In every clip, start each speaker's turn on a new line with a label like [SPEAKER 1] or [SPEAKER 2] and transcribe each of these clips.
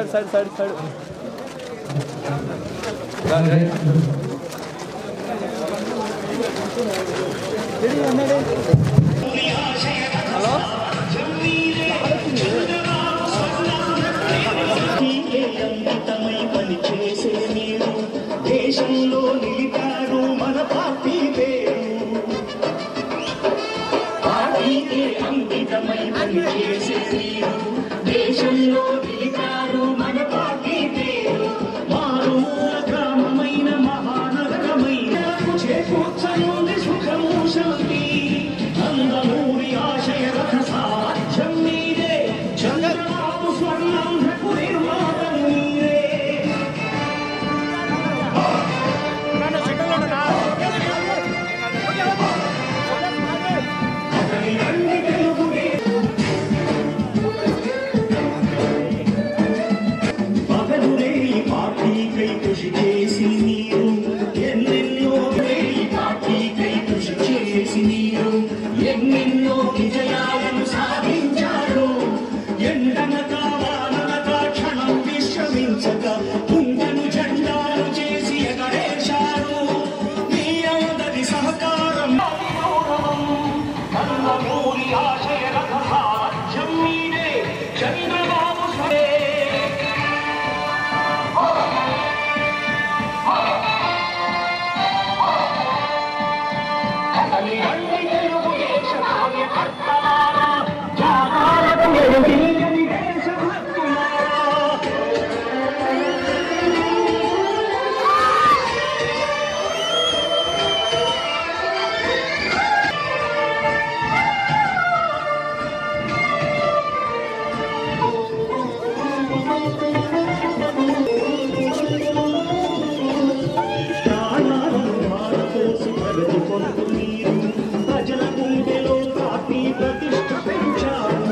[SPEAKER 1] Side side side hello
[SPEAKER 2] దేశంలో నిలిపారు మన party పేరు పార్టీకే అంకితమై పనిచేసే మీరు దేశంలో నిలిపారు మన పార్టీ పేరు మారుమూల గ్రామమైన మహానగరమైన చేకూర్చనుంది సుఖము శాంతి నందమూరి ఆశయ రథ సాధ్యం మీరే చంద్రబాబు స్వర్ణాంధ్రకు నిర్మాతం మీరే కృషి చేసి మీరు ఎన్నెన్నో పార్టీకై కృషి చేసి మీరు ఎన్నెన్నో విజయాలను సాధించారు ఎండనక వాననక క్షణం విశ్రమించక గుండెను జెండాలు చేసి ఎగరేశారు మీ అందరి సహకారం నందమూరి ఆశయ రథ సాధ్యం మీరే చంద్రబాబు స్వరే ప్రజల గుండెలో పార్టీ ప్రతిష్ఠ పెంచారు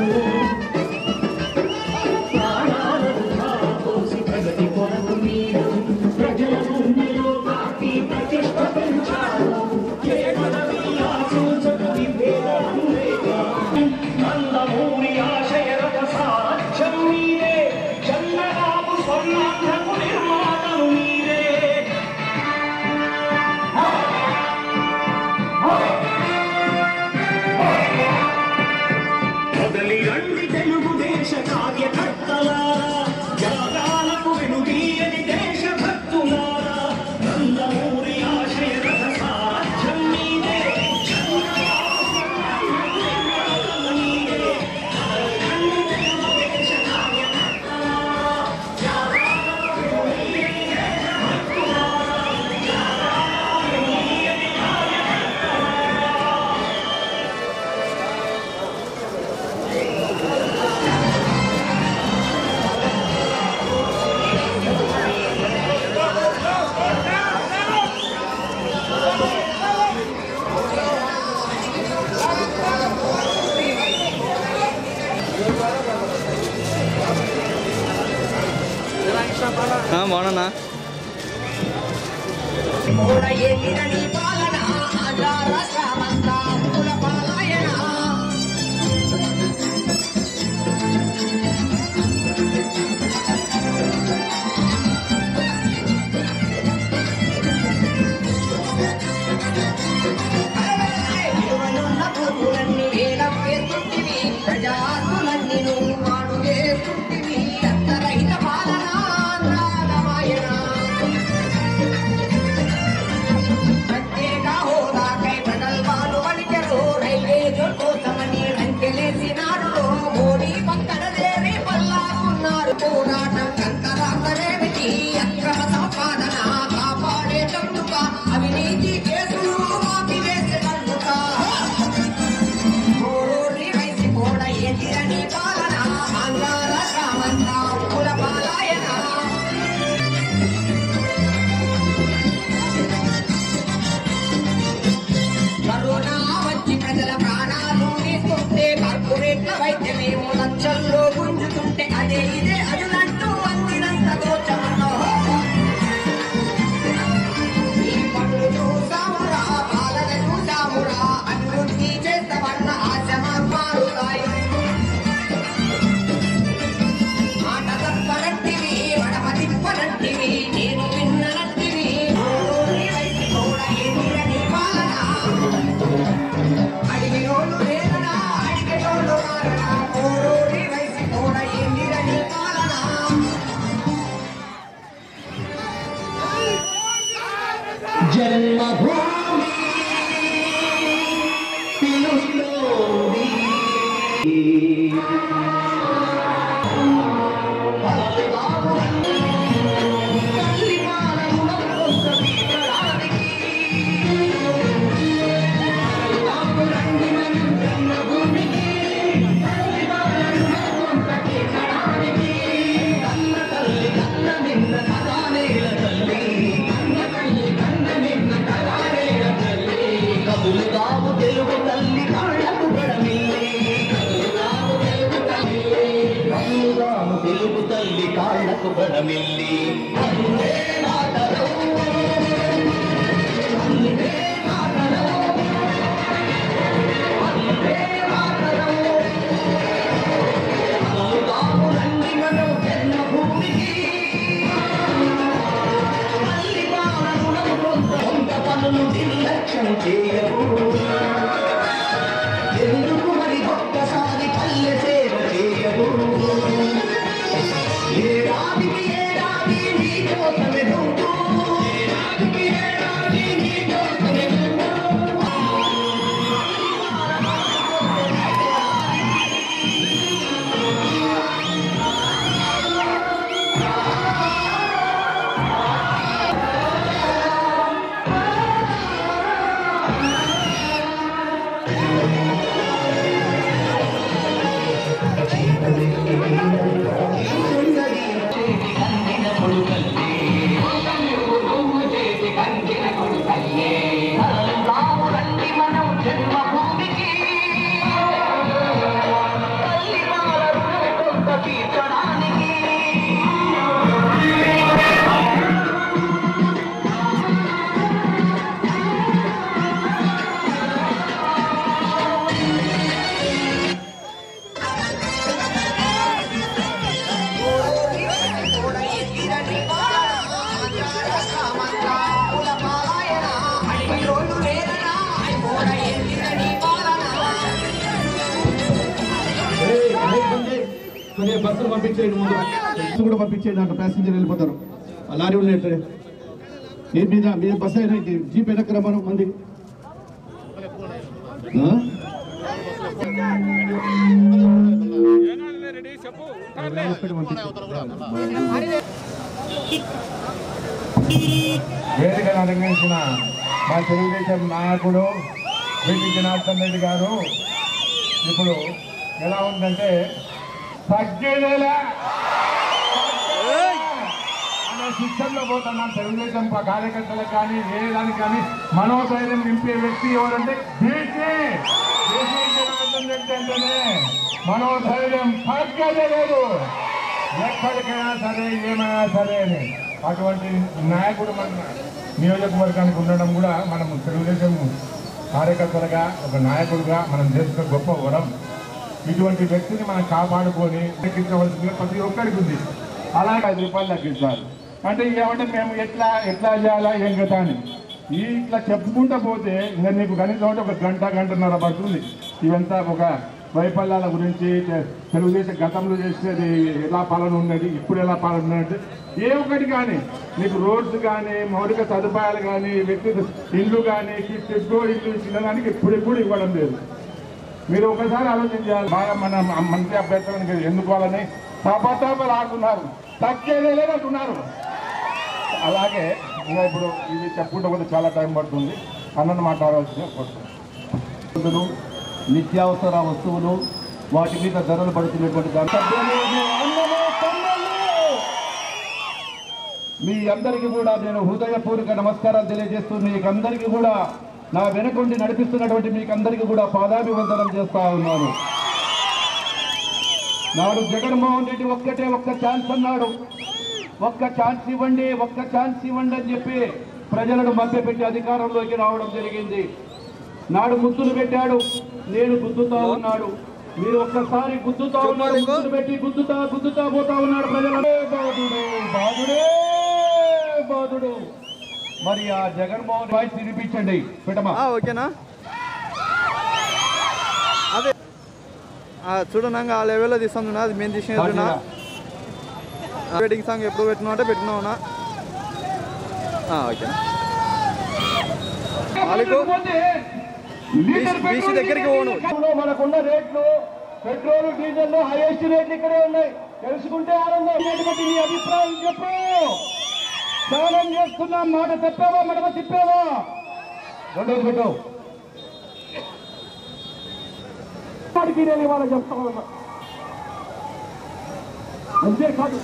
[SPEAKER 2] ప్రాణాలను ధారపోసి ప్రగతి కొరకు మీరు ప్రజల గుండెలో పార్టీ ప్రతిష్ఠ పెంచారు ఏ పదవి ఆశించకు విభేదం లేక నందమూరి ఆశయ రథ సాధ్యం మీరే చంద్రబాబు స్వర్ణాంధ్రకు నిర్మాణం మీరే రండి తెలుగుదేశ కార్యకర్తలారా త్యాగాలకు వెనుదీయని దేశభక్తులారా నందమూరి ఆశయ రథ సాధ్యం మీదే చంద్రబాబు స్వర్ణాంధ్రకు మీరే రండి తెలుగుదేశ కార్యకర్తలారా త్యాగాలకు వెనుదీయని దేశభక్తులారా త్యాగాలకు వెనుదీయని
[SPEAKER 1] బాగున్నా
[SPEAKER 2] ప్రత్యేక హోదాకై ప్రజల జన్మభూమి పిలుస్తోంది తెలుగు తల్లి కాళ్ళకు గడమిల్లి తెలుగు తల్లి కాళ్ళకు గడమిల్లి రండి మనం జన్మభూమికి కొంత పనులు నిర్లక్ష్యం చేయవు ఎందుకు మరి ఒక్కసారి పల్లె సేవ చేయవు ఏడాదికి ఏడాది నీ కోసమే నువ్వు ఏడాదికి ఏడాది నీ కోసమే రండి మనం జన్మభూమికి తల్లి వాళ్ళ రుణం కొంత తీర్చడానికి
[SPEAKER 3] కొద్దిగా బస్సులు పంపించేయండి, ముందు బస్సు కూడా పంపించేయండి. దాంట్లో ప్యాసింజర్ వెళ్ళిపోతారు. ఆ లారీ ఉన్నట్టు మీద బస్సు అయినా జీప్ వెనక్కి రమ్మను మంది.
[SPEAKER 4] వేదికను అలంకరించిన మా తెలుగుదేశం నాయకుడు వీటి జనార్దన్ రెడ్డి గారు ఇప్పుడు ఎలా ఉందంటే తగ్గేదేలా అనే సిస్టంలో పోతున్నాం. తెలుగుదేశం కార్యకర్తలకు కానీ ఏ దానికి కానీ మనోధైర్యం నింపే వ్యక్తి ఎవరంటే బీసీ జనార్దన్ రెడ్డి అంటేనే మనోధైర్యం తగ్గదే లేదు. ఎక్కడికైనా సరే ఏమైనా సరే అని అటువంటి నాయకుడు మన నియోజకవర్గానికి ఉండడం కూడా మనం తెలుగుదేశం కార్యకర్తలుగా ఒక నాయకుడిగా మనం చేస్తున్న గొప్ప వరం. ఇటువంటి వ్యక్తిని మనం కాపాడుకొని తగ్గించవలసిందిగా ప్రతి ఒక్కరికి ఉంది. అలాగే 5 రూపాయలు తగ్గించాలి అంటే ఏమంటే మేము ఎట్లా చేయాలా ఏం కదా అని ఇట్లా చెప్పుకుంటూ పోతే ఇంకా నీకు కనీసం ఒక గంటన్నర పడుతుంది. ఇవంతా ఒక వైఫల్యాల గురించి తెలుగుదేశం గతంలో చేసేది ఎలా పాలన ఉన్నది, ఇప్పుడు ఎలా పాలన ఉన్నది, ఏ ఒక్కటి కానీ మీకు రోడ్స్ కానీ మౌలిక సదుపాయాలు కానీ వ్యక్తి ఇల్లు కానీ టిస్కో ఇల్లు ఇచ్చినదానికి ఇప్పుడు ఇవ్వడం లేదు. మీరు ఒకసారి ఆలోచన చేయాలి. బాగా మన మంత్రి అభ్యర్థులను ఎన్నుకోవాలని తపతపలు ఆడుతున్నారు, తగ్గేదే లేదంటున్నారు. అలాగే ఇంకా ఇప్పుడు ఇది చెప్పుకుంటే కూడా చాలా టైం పడుతుంది. అన్నను మాట్లాడవలసిన కోరుతున్నాను.
[SPEAKER 3] నిత్యావసర వస్తువులు వాటి మీద ధరలు పడుతున్నటువంటి మీ అందరికీ కూడా నేను హృదయపూర్వక నమస్కారాలు తెలియజేస్తూ మీకందరికీ కూడా నా వెనకుండి నడిపిస్తున్నటువంటి మీకందరికీ కూడా పాదాభివందనం చేస్తా ఉన్నాను. నాడు జగన్మోహన్ రెడ్డి ఒక్క ఛాన్స్ అన్నాడు. ఒక్క ఛాన్స్ ఇవ్వండి అని చెప్పి ప్రజలను మభ్యపెట్టి అధికారంలోకి రావడం జరిగింది. నాడు ముద్దులు పెట్టాడు, నేను గుద్దుతా ఉన్నాడు. మీరు ఒక్కసారి గుద్దుతా ఉన్నాడు, ముద్దులు పెట్టి గుద్దుతా పోతా ఉన్నాడు ప్రజలు. బాధుడు మరి ఆ జగన్మోహన్ వాయిస్ వినిపించండి పెట్టమా.
[SPEAKER 1] ఓకేనా, అదే చూడనంగా ఆ లెవెల్లో తీస్తాను. అది మేము తీసిన వెడ్డింగ్ సాంగ్ ఎప్పుడు పెట్టినా అంటే పెట్టినావునా. ఓకేనా. బీసీ దగ్గరికి పోను.
[SPEAKER 3] మనకున్న రేట్లు పెట్రోల్ డీజిల్ హైయెస్ట్ రేట్లు ఇక్కడే ఉన్నాయి. తెలుసుకుంటే ఆనందం. నీ అభిప్రాయం చెప్పు. ఛాలెంజ్ చేస్తున్నా. మాట చెప్పావా మడమ తిప్పావా? రెండోది పెట్టావు. వాడికి నేను ఇవాళ చెప్తా ఉన్నా. అంతేకాదు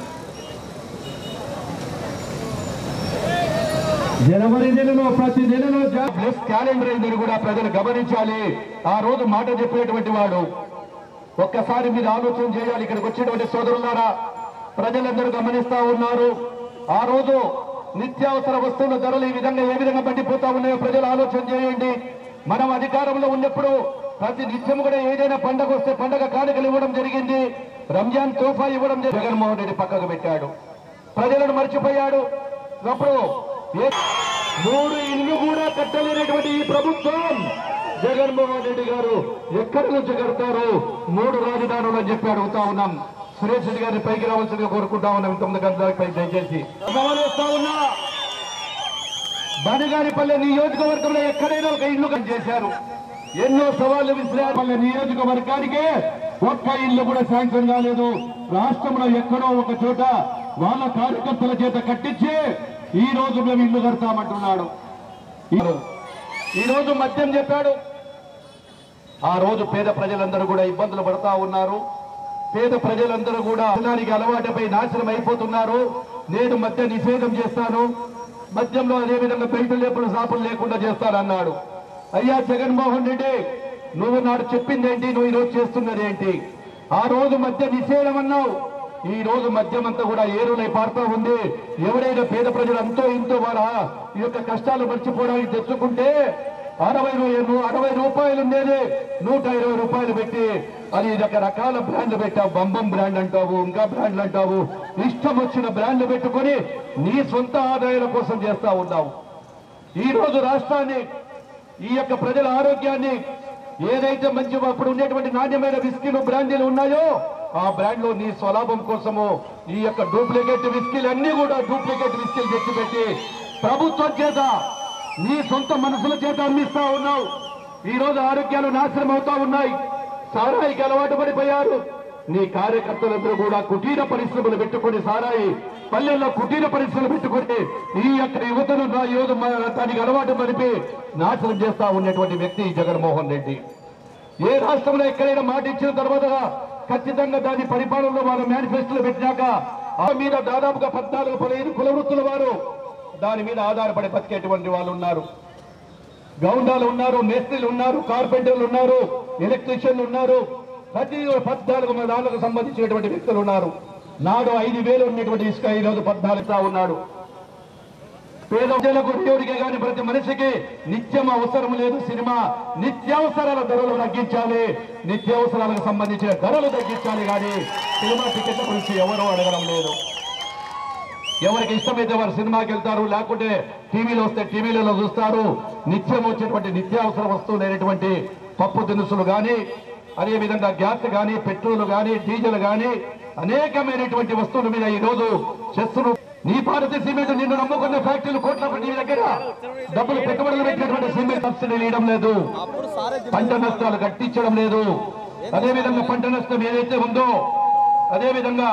[SPEAKER 3] జనవరి నెలలో ప్రతి నెలలో ప్లస్ క్యాలెండర్ అయిందని కూడా ప్రజలు గమనించాలి. ఆ రోజు మాట చెప్పేటువంటి వాడు ఒక్కసారి మీరు ఆలోచన చేయాలి. ఇక్కడికి వచ్చేటువంటి సోదరులారా, ప్రజలందరూ గమనిస్తా ఉన్నారు. ఆ రోజు నిత్యావసర వస్తువుల ధరలు ఈ విధంగా ఏ విధంగా పడిపోతా ఉన్నాయో ప్రజలు ఆలోచన చేయండి. మనం అధికారంలో ఉన్నప్పుడు ప్రతి నిత్యం కూడా ఏదైనా పండగ వస్తే పండగ కానుకలు ఇవ్వడం జరిగింది. రంజాన్ తోఫా ఇవ్వడం జగన్మోహన్ రెడ్డి పక్కకు పెట్టాడు. ప్రజలను మర్చిపోయాడు. అప్పుడు 3 ఇల్లు కూడా కట్టలేనటువంటి ఈ ప్రభుత్వం జగన్మోహన్ రెడ్డి గారు ఎక్కడి నుంచి కడతారు? 3 రాజధానులు అని చెప్పి అడుగుతా ఉన్నాం. సురేష్ రెడ్డి గారిని పైకి రావాల్సిందిగా కోరుకుంటా ఉన్నాం. 9 గంటలపై దయచేసి గమనిస్తా ఉన్నా. బనగానిపల్లె నియోజకవర్గంలో ఎక్కడైనా ఒక ఇల్లు చేశారు. ఎన్నో సవాళ్లు విసిరాపల్లె నియోజకవర్గానికి ఒక్క ఇల్లు కూడా శాంక్షన్ కాలేదు. రాష్ట్రంలో ఎక్కడో ఒక చోట వాళ్ళ కార్యకర్తల చేత కట్టించి ఈ రోజు మేము ఇల్లు కడతామంటున్నాడు. ఈ రోజు మద్యం చెప్పాడు. ఆ రోజు పేద ప్రజలందరూ కూడా ఇబ్బందులు పడతా ఉన్నారు. పేద ప్రజలందరూ కూడా దానికి అలవాటుపై నాశనం అయిపోతున్నారు. నేను మద్య నిషేధం చేస్తాను, మద్యంలో అదేవిధంగా బెల్ట్ లేపులు సాపులు లేకుండా చేస్తానన్నాడు. అయ్యా జగన్మోహన్ రెడ్డి, నువ్వు నాడు చెప్పిందేంటి? నువ్వు ఈరోజు చేస్తున్నది ఏంటి? ఆ రోజు మద్య నిషేధం అన్నావు. ఈ రోజు మద్యం అంతా కూడా ఏరులై పారుతా ఉంది. ఎవరైనా పేద ప్రజలు అంతో ఇంతో వారా ఈ యొక్క కష్టాలు మర్చిపోవడానికి తెచ్చుకుంటే 60 రూపాయలు ఉండేది 120 రూపాయలు పెట్టి అది రకరకాల బ్రాండ్లు పెట్టావు. బంబం బ్రాండ్ అంటావు, ఇంకా బ్రాండ్లు అంటావు. ఇష్టం వచ్చిన బ్రాండ్లు పెట్టుకొని నీ సొంత ఆదాయాల కోసం చేస్తా ఉన్నావు. ఈ రోజు రాష్ట్రాన్ని, ఈ యొక్క ప్రజల ఆరోగ్యాన్ని, ఏదైతే మంచి అప్పుడు ఉండేటువంటి నాణ్యమైన విస్కీలు బ్రాండీలు ఉన్నాయో ఆ బ్రాండ్ లో నీ స్వలాభం కోసము ఈ యొక్క డూప్లికేట్ విస్కీలు అన్ని కూడా డూప్లికేట్ విస్కీలు తెచ్చిపెట్టి ప్రభుత్వం చేత నీ సొంత మనసుల చేత అందిస్తా ఉన్నావు. ఈ రోజు ఆరోగ్యాలు నాశనం అవుతా ఉన్నాయి. సారాయికి అలవాటు పడిపోయారు. నీ కార్యకర్తలందరూ కూడా కుటీర పరిశ్రమలు పెట్టుకుని సారాయి పల్లెల్లో కుటీర పరిశ్రమలు పెట్టుకుని ఈ యొక్క యువతను దానికి అలవాటు పడిపి నాశనం చేస్తా ఉన్నటువంటి వ్యక్తి జగన్మోహన్ రెడ్డి. ఏ రాష్ట్రంలో ఎక్కడైనా మాట ఇచ్చిన తర్వాత ఖచ్చితంగా దాని పరిపాలనలో వాళ్ళ మేనిఫెస్టోలో పెట్టినాక ఆ మీద దాదాపుగా 14-15 కుల వృత్తుల వారు దాని మీద ఆధారపడి బతికేటువంటి వాళ్ళు ఉన్నారు. గౌండాలు ఉన్నారు, మేస్త్రీలు ఉన్నారు, కార్పెంటర్లు ఉన్నారు, ఎలక్ట్రీషియన్లు ఉన్నారు. ప్రతి 14 దానికి సంబంధించినటువంటి వ్యక్తులు ఉన్నారు. నాడు 5,000 ఉన్నటువంటి ఇసుక ఈ రోజు 14 ఉన్నాడు. పేద ప్రజలకు దేవుడికే కానీ ప్రతి మనిషికి నిత్యం అవసరం లేదు. సినిమా నిత్యావసరాల ధరలు తగ్గించాలి, నిత్యావసరాలకు సంబంధించిన ధరలు తగ్గించాలి. కానీ సినిమా టికెట్ల గురించి ఎవరూ అడగడం లేదు. ఎవరికి ఇష్టమైతే వారు సినిమాకి వెళ్తారు, లేకుంటే టీవీలో వస్తే టీవీలలో చూస్తారు. నిత్యం వచ్చేటువంటి నిత్యావసర వస్తువులైనటువంటి పప్పు దినుసులు కానీ, అదేవిధంగా గ్యాస్ కానీ, పెట్రోల్ కానీ, డీజిల్ కానీ అనేకమైనటువంటి వస్తువుల మీద ఈ రోజు చేస్తున్న నీ భారతీయ సిమెంట్ నిన్ను నమ్ముకున్న ఫ్యాక్టరీలు కోట్ల నీ దగ్గర డబ్బులు పెట్టుబడులు పెట్టినటువంటి సిమెంట్ సబ్సిడీలు ఇవ్వడం లేదు, పంట నష్టాలు కట్టించడం లేదు. అదేవిధంగా పంట నష్టం ఏదైతే ఉందో అదేవిధంగా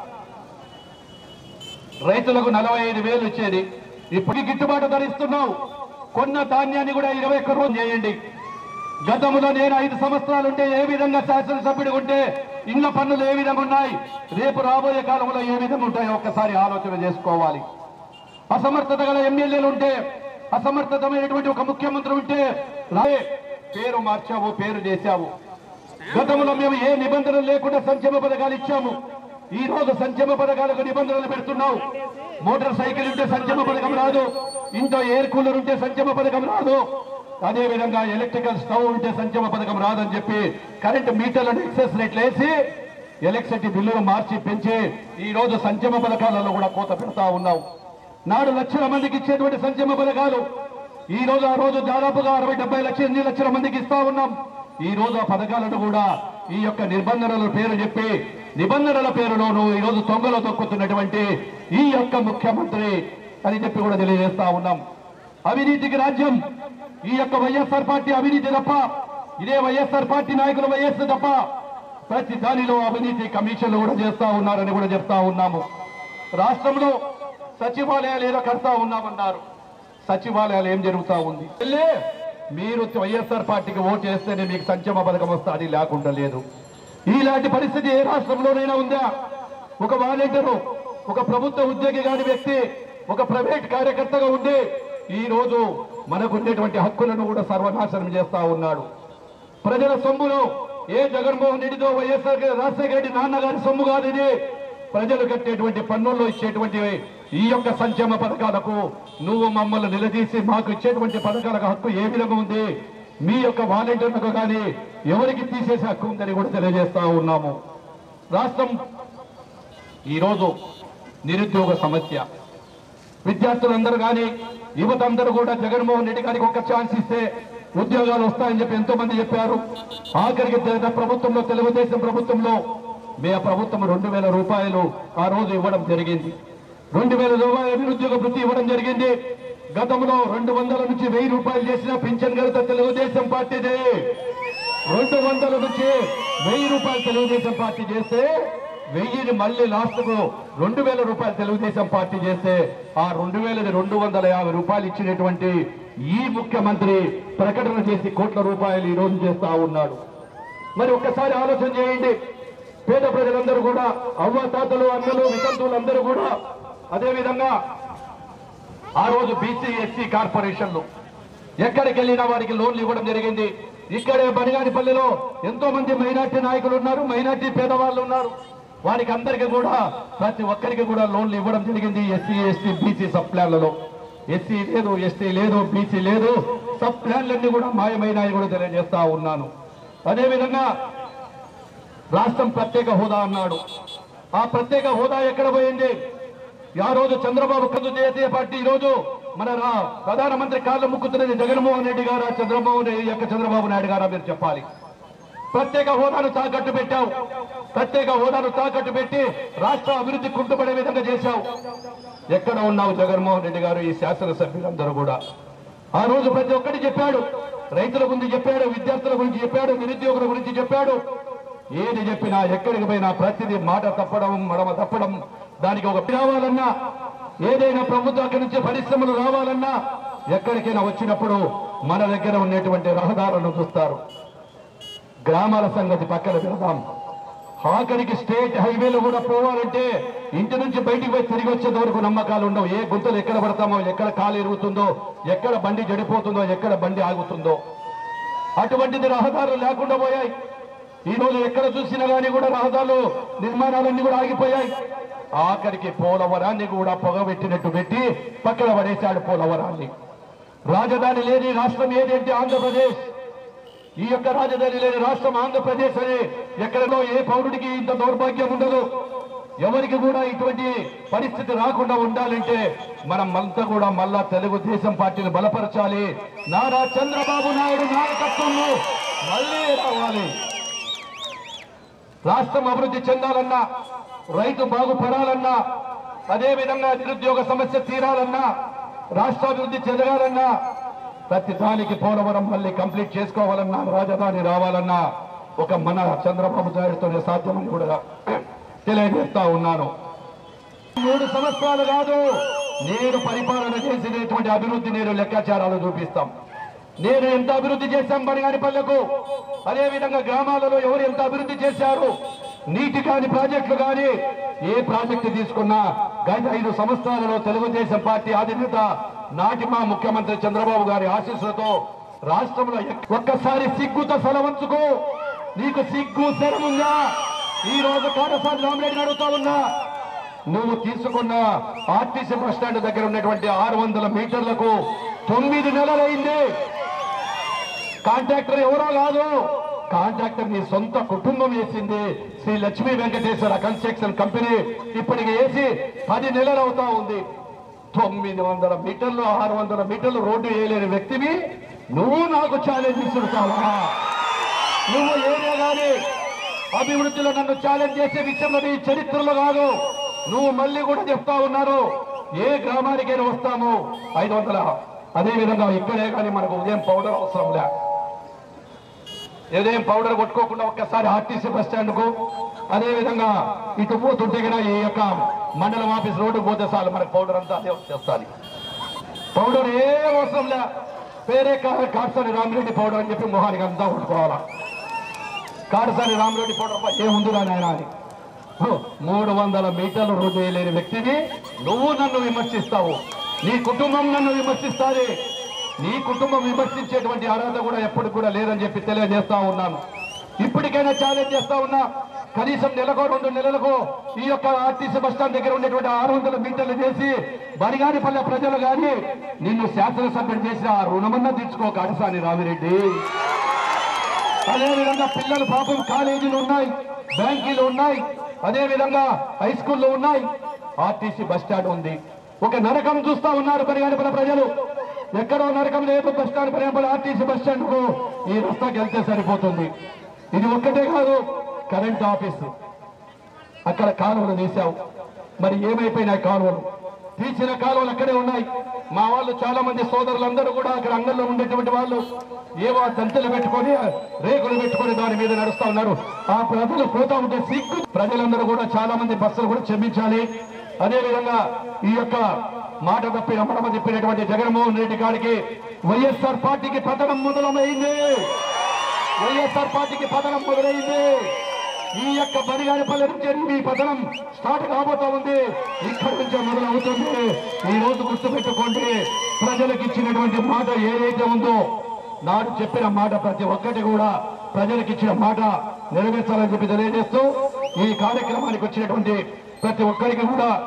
[SPEAKER 3] రైతులకు 45,000 ఇచ్చేది ఇప్పుడు గిట్టుబాటు ధరిస్తున్నావు. కొన్న ధాన్యాన్ని కూడా 21 రోజులు చేయండి. గతంలో నేను 5 సంవత్సరాలుంటే ఏ విధంగా శాసనసభ్యుడు ఉంటే ఇళ్ల పన్నులు ఏ విధంగా ఉన్నాయి, రేపు రాబోయే కాలంలో ఏ విధంగా ఉంటాయో ఒక్కసారి ఆలోచన చేసుకోవాలి. అసమర్థత గల ఎమ్మెల్యేలు ఉంటే, అసమర్థతమైనటువంటి ఒక ముఖ్యమంత్రి ఉంటే పేరు మార్చావు, పేరు చేశావు. గతంలో మేము ఏ నిబంధనలు లేకుండా సంక్షేమ పథకాలు ఇచ్చాము. ఈ రోజు సంక్షేమ పథకాలకు నిబంధనలు పెడుతున్నావు. మోటార్ సైకిల్ ఉంటే సంక్షేమ పథకం రాదు, ఇంట్లో ఎయిర్ కూలర్ ఉంటే సంక్షేమ పథకం రాదు, అదేవిధంగా ఎలక్ట్రికల్ స్టవ్ ఉంటే సంక్షేమ పథకం రాదని చెప్పి కరెంట్ మీటర్లను ఎక్సెస్ రేట్లు వేసి ఎలక్ట్రిసిటీ బిల్లులు మార్చి పెంచి ఈ రోజు సంక్షేమ పథకాలలో కూడా కోత పెడతా ఉన్నావు. నాడు లక్షల మందికి ఇచ్చేటువంటి సంక్షేమ పథకాలు ఈ రోజు ఆ రోజు దాదాపుగా 60-70 లక్షల 8 లక్షల మందికి ఇస్తా ఉన్నాం. ఈ రోజు ఆ పథకాలను కూడా ఈ యొక్క నిబంధనల పేరు చెప్పి నిబంధనల పేరులోనూ ఈ రోజు తొంగలో తొక్కుతున్నటువంటి ఈ యొక్క ముఖ్యమంత్రి అని చెప్పి కూడా తెలియజేస్తా ఉన్నాం. అవినీతికి రాజ్యం, ఈ యొక్క వైఎస్ఆర్ పార్టీ అవినీతి తప్ప, ఇదే వైఎస్ఆర్ పార్టీ నాయకులు వైఎస్ తప్ప ప్రతి దానిలో అవినీతి కమిషన్లు కూడా చేస్తా ఉన్నారని కూడా చెప్తా ఉన్నాము. రాష్ట్రంలో సచివాలయాలు ఏదో కడతా ఉన్నామన్నారు. సచివాలయాలు ఏం జరుగుతా ఉంది? మీరు వైఎస్ఆర్ పార్టీకి ఓటు వేస్తేనే మీకు సంక్షేమ పథకం వస్తా, అది లేకుండా లేదు. ఇలాంటి పరిస్థితి ఏ రాష్ట్రంలోనైనా ఉందా? ఒక వాలంటీరు, ఒక ప్రభుత్వ ఉద్యోగి కాని వ్యక్తి, ఒక ప్రైవేట్ కార్యకర్తగా ఉండి ఈ రోజు మనకు ఉండేటువంటి హక్కులను కూడా సర్వనాశనం చేస్తా ఉన్నాడు. ప్రజల సొమ్మును ఏ జగన్మోహన్ రెడ్డితో వైఎస్ఆర్ రాజశేఖర రెడ్డి నాన్నగారి సొమ్ము కాదు ఇది. ప్రజలు కట్టేటువంటి పన్నుల్లో ఇచ్చేటువంటి ఈ యొక్క సంక్షేమ పథకాలకు నువ్వు మమ్మల్ని నిలదీసి మాకు ఇచ్చేటువంటి పథకాలకు హక్కు ఏ విధంగా ఉంది? మీ యొక్క వాలంటీర్లకు కానీ ఎవరికి తీసేసే హక్కు ఉందని కూడా తెలియజేస్తా ఉన్నాము. రాష్ట్రం ఈరోజు నిరుద్యోగ సమస్య, విద్యార్థులందరూ కానీ యువత అందరూ కూడా జగన్మోహన్ రెడ్డి గారికి ఒక ఛాన్స్ ఇస్తే ఉద్యోగాలు వస్తాయని చెప్పి ఎంతో మంది చెప్పారు. ఆఖరికి ప్రభుత్వంలో, తెలుగుదేశం ప్రభుత్వంలో ఆ ప్రభుత్వం 2,000 రూపాయలు ఆ రోజు ఇవ్వడం జరిగింది. 2,000 రూపాయలు నిరుద్యోగ వృత్తి ఇవ్వడం జరిగింది. గతంలో 200 నుంచి 1000 రూపాయలు చేసిన పింఛన్ గణిత తెలుగుదేశం పార్టీదే. 200 నుంచి 1000 రూపాయలు తెలుగుదేశం పార్టీ చేస్తే 1000ని మళ్ళీ లాస్ట్ కు 2,000 రూపాయలు తెలుగుదేశం పార్టీ చేస్తే ఆ 2,000ని 250 రూపాయలు ఇచ్చినటువంటి ఈ ముఖ్యమంత్రి ప్రకటన చేసి కోట్ల రూపాయలు ఈ రోజు చేస్తా ఉన్నాడు. మరి ఒక్కసారి ఆలోచన చేయండి. పేద ప్రజలందరూ కూడా, అవ్వ తాతలు, అన్నలు, వితంతువులందరూ కూడా, అదేవిధంగా ఆ రోజు బీసీ ఎస్సీ కార్పొరేషన్లు ఎక్కడికి వెళ్ళినా వారికి లోన్లు ఇవ్వడం జరిగింది. ఇక్కడే బనిగానిపల్లిలో ఎంతో మంది మైనార్టీ నాయకులు ఉన్నారు, మైనార్టీ పేదవాళ్ళు ఉన్నారు. వారికి అందరికీ కూడా, ప్రతి ఒక్కరికి కూడా లోన్లు ఇవ్వడం జరిగింది. ఎస్సీ ఎస్టీ బీసీ సబ్ ప్లాన్లలో. ఎస్సీ లేదు, ఎస్టీ లేదు, బీసీ లేదు, సబ్ ప్లాన్లన్నీ కూడా మాయమైనాయి కూడా తెలియజేస్తా ఉన్నాను. అదేవిధంగా రాష్ట్రం ప్రత్యేక హోదా అన్నాడు. ఆ ప్రత్యేక హోదా ఎక్కడ పోయింది? ఆ రోజు చంద్రబాబు జాతీయ పార్టీ ఈ రోజు మన ప్రధానమంత్రి కాళ్ళ ముక్కుతున్నది జగన్మోహన్ రెడ్డి గారా, చంద్రబాబు నాయుడు గారా? మీరు చెప్పాలి. ప్రత్యేక హోదాను తాకట్టు పెట్టావు. ప్రత్యేక హోదాను తాకట్టు పెట్టి రాష్ట్ర అభివృద్ధి కుంటుపడే విధంగా చేశావు. ఎక్కడ ఉన్నావు జగన్మోహన్ రెడ్డి గారు? ఈ శాసనసభ్యులందరూ కూడా ఆ రోజు ప్రతి ఒక్కటి చెప్పాడు. రైతుల గురించి చెప్పాడు, విద్యార్థుల గురించి చెప్పాడు, నిరుద్యోగుల గురించి చెప్పాడు. ఏది చెప్పినా, ఎక్కడికి పోయినా ప్రతిదీ మాట తప్పడం, మడమ తప్పడం. దానికి ఒక రావాలన్నా, ఏదైనా ప్రభుత్వం అక్కడి నుంచి పరిశ్రమలు రావాలన్నా, ఎక్కడికైనా వచ్చినప్పుడు మన దగ్గర ఉన్నటువంటి రహదారులను చూస్తారు. గ్రామాల సంగతి పక్కన పెడదాం. ఆఖరికి స్టేట్ హైవేలు కూడా పోవాలంటే ఇంటి నుంచి బయటికి పోయి తిరిగి వచ్చేంత వరకు నమ్మకాలు ఉండవు. ఏ గుంతలు ఎక్కడ పడతామో, ఎక్కడ కాలు ఎరుగుతుందో, ఎక్కడ బండి జడిపోతుందో, ఎక్కడ బండి ఆగుతుందో, అటువంటిది రహదారులు లేకుండా పోయాయి. ఈ రోజు ఎక్కడ చూసినా కానీ కూడా రహదారులు నిర్మాణాలన్నీ కూడా ఆగిపోయాయి. ఆఖరికి పోలవరాన్ని కూడా పొగబెట్టినట్టు పెట్టి పక్కన పడేశాడు పోలవరాన్ని. రాజధాని లేని రాష్ట్రం ఏది అంటే ఆంధ్రప్రదేశ్. ఈ యొక్క రాజధాని లేని రాష్ట్రం ఆంధ్రప్రదేశ్ అని ఎక్కడో ఏ పౌరుడికి ఇంత దౌర్భాగ్యం ఉండదు. ఎవరికి కూడా ఇటువంటి పరిస్థితి రాకుండా ఉండాలంటే మనం అంతా కూడా మళ్ళా తెలుగుదేశం పార్టీని బలపరచాలి. నారా చంద్రబాబు నాయుడు నాయకత్వంలో మళ్ళీ రావాలి. రాష్ట్రం అభివృద్ధి చెందాలన్నా, రైతు బాగుపడాలన్నా, అదేవిధంగా నిరుద్యోగ సమస్య తీరాలన్నా, రాష్ట్రాభివృద్ధి చెందాలన్నా, ప్రతి దానికి పోలవరం మళ్ళీ కంప్లీట్ చేసుకోవాలన్నా, రాజధాని రావాలన్నా ఒక మన చంద్రబాబు నాయుడుతోనే సాధ్యమని కూడా తెలియజేస్తా ఉన్నాను. 3 సంవత్సరాలు కాదు, నేను పరిపాలన చేసినటువంటి అభివృద్ధి నేను లెక్కాచారాలు చూపిస్తాం. నేను ఎంత అభివృద్ధి చేశాం బనిగానిపల్లెకు, అదేవిధంగా గ్రామాలలో ఎవరు ఎంత అభివృద్ధి చేశారు. నీటి కాని ప్రాజెక్టులు కానీ ఏ ప్రాజెక్టు తీసుకున్నా గత 5 సంవత్సరాలలో తెలుగుదేశం పార్టీ అధినేత నాటి మా ముఖ్యమంత్రి చంద్రబాబు గారి ఆశీస్సులతో రాష్ట్రంలో ఒక్కసారి సిగ్గుతో సెలవంచుకో. నీకు సిగ్గు శరముందా? ఈ రోజు కాటసాని రామరెడ్డిని అడుగుతా ఉన్నా, నువ్వు తీసుకున్న ఆర్టీసీ బస్ స్టాండ్ దగ్గర ఉన్నటువంటి 600 మీటర్లకు 9 నెలలైంది. కాంట్రాక్టర్ ఎవరో కాదు, కాంట్రాక్టర్ నీ సొంత కుటుంబం వేసింది. శ్రీ లక్ష్మీ వెంకటేశ్వర కన్స్ట్రక్షన్ కంపెనీ ఇప్పటికి వేసి 10 నెలలు అవుతా ఉంది. 900 మీటర్లు 600 మీటర్లు రోడ్డు వేయలేని వ్యక్తివి నువ్వు నాకు ఛాలెంజ్ ఇస్తున్నావా? నువ్వు ఏదే గాని అభివృద్ధిలో నన్ను ఛాలెంజ్ చేసే విషయంలో నీ చరిత్రలో కాదు. నువ్వు మళ్ళీ కూడా చెప్తా ఉన్నారు, ఏ గ్రామానికైనా వస్తాము అదేవిధంగా ఇక్కడే కానీ మనకు ఉదయం పౌడర్ అవసరం లే. ఉదయం పౌడర్ కొట్టుకోకుండా ఒక్కసారి ఆర్టీసీ బస్ స్టాండ్కు, అదేవిధంగా ఇటు పోతుంటే కూడా ఈ యొక్క మండలం ఆఫీస్ రోడ్డుకు పోతే చాలు మనకు పౌడర్ అంతా అదే వచ్చేస్తుంది. పౌడర్ ఏం అవసరం లే, పేరే కాటసాని రామిరెడ్డి పౌడర్ అని చెప్పి మొహానికి అంతా కొట్టుకోవాలా. కాటసాని రామిరెడ్డి పౌడర్ ఏముందిరా నాయన అని. 300 మీటర్లు రోడ్డు వేయలేని వ్యక్తిని నువ్వు నన్ను విమర్శిస్తావు, నీ కుటుంబం నన్ను విమర్శిస్తాది. నీ కుటుంబం విమర్శించేటువంటి అర్హత కూడా ఎప్పటికి కూడా లేదని చెప్పి తెలియజేస్తా ఉన్నాను. ఇప్పటికైనా ఛాలెంజ్ చేస్తా ఉన్నా, కనీసం నెలకో 2 నెలలకు ఈ యొక్క ఆర్టీసీ బస్టాండ్ దగ్గర ఉండేటువంటి 600 మీటర్లు చేసి బరిగానిపల్లె ప్రజలు కానీ నిన్ను శాసనసభ్యుడు చేసిన ఆ రుణమన్నా తీర్చుకో కాటసాని రామిరెడ్డి. అదేవిధంగా పిల్లలు పాపం కాలేజీలు ఉన్నాయి, బ్యాంకీలు ఉన్నాయి, అదేవిధంగా హై స్కూల్లో ఉన్నాయి, ఆర్టీసీ బస్టాండ్ ఉంది. ఒక నరకం చూస్తా ఉన్నారు బరిగానిపల్లె ప్రజలు. ఎక్కడో నరకం లేదు, బస్టాండ్ బరిగానిపల్లె ఆర్టీసీ బస్టాండ్ కు ఈ రస్తాకి వెళ్తే సరిపోతుంది. ఇది ఒక్కటే కాదు, కరెంట్ ఆఫీసు అక్కడ కాలువలు తీశావు, మరి ఏమైపోయినాయి కాలువలు? తీసిన కాలువలు అక్కడే ఉన్నాయి. మా వాళ్ళు చాలా మంది సోదరులందరూ కూడా అక్కడ అంగల్లో ఉండేటువంటి వాళ్ళు ఏవో తంతెలు పెట్టుకొని రేకులు పెట్టుకొని దాని మీద నడుస్తా ఉన్నారు. ఆ ప్రజలు పోతా ఉంటే సిగ్గు. ప్రజలందరూ కూడా చాలా మంది బస్సులు కూడా క్షమించాలి. అదేవిధంగా ఈ యొక్క మాట తప్పి నమ్మడం చెప్పినటువంటి జగన్మోహన్ రెడ్డి గారికి వైఎస్ఆర్ పార్టీకి పతనం మొదలైంది. వైఎస్ఆర్ పార్టీకి పతనం మొదలైంది. ఈ యొక్క బరిగానిపల్లె నుంచి మీ పతనం స్టార్ట్ కాబోతా ఉంది. ఇక్కడి నుంచే మొదలవుతుంది. ఈ రోజు గుర్తుపెట్టుకోండి, ప్రజలకు ఇచ్చినటువంటి మాట ఏదైతే ఉందో, నాడు చెప్పిన మాట ప్రతి ఒక్కటి కూడా ప్రజలకు ఇచ్చిన మాట నెరవేర్చాలని చెప్పి తెలియజేస్తూ ఈ కార్యక్రమానికి వచ్చినటువంటి ప్రతి ఒక్కరికి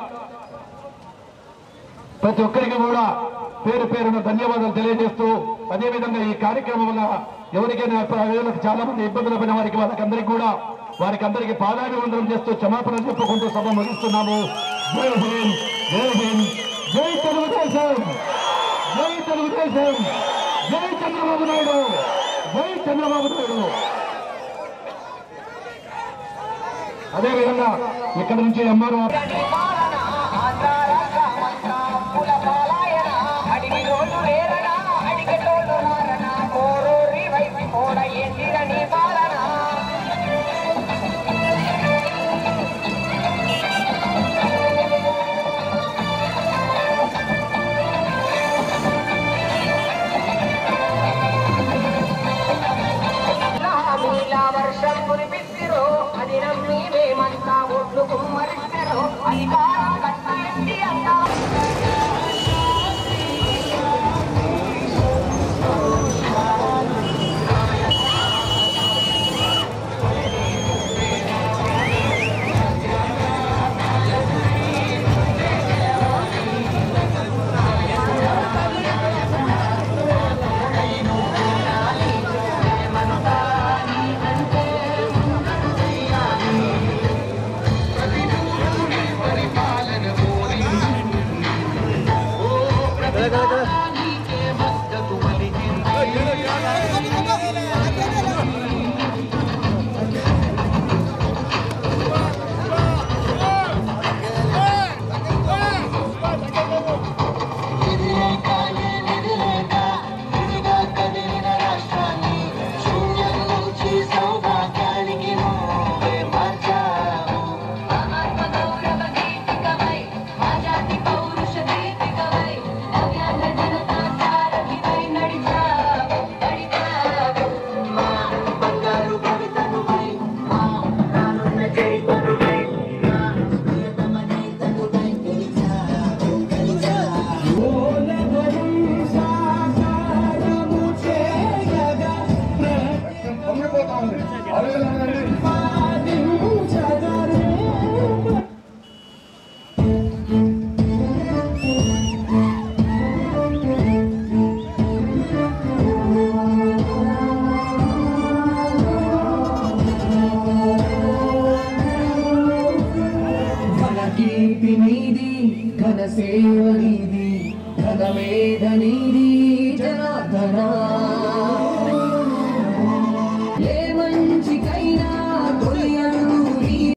[SPEAKER 3] కూడా పేరు పేరున ధన్యవాదాలు తెలియజేస్తూ, అదేవిధంగా ఈ కార్యక్రమం వల్ల ఎవరికైనా ప్రజలకు చాలా మంది ఇబ్బందులు పడిన వారికి అందరికీ పాదాభివందనం చేస్తూ క్షమాపణ చెప్పుకుంటూ సభ ముగిస్తున్నాము. జై హింద్, జై హింద్, జై తెలుగుదేశం, జై తెలుగుదేశం, జై చంద్రబాబు నాయుడు, జై చంద్రబాబు నాయుడు. అదేవిధంగా ఇక్కడ నుంచి ఎంఆర్ఓ
[SPEAKER 2] సేవనిది ఘనమేధనిది జనార్దన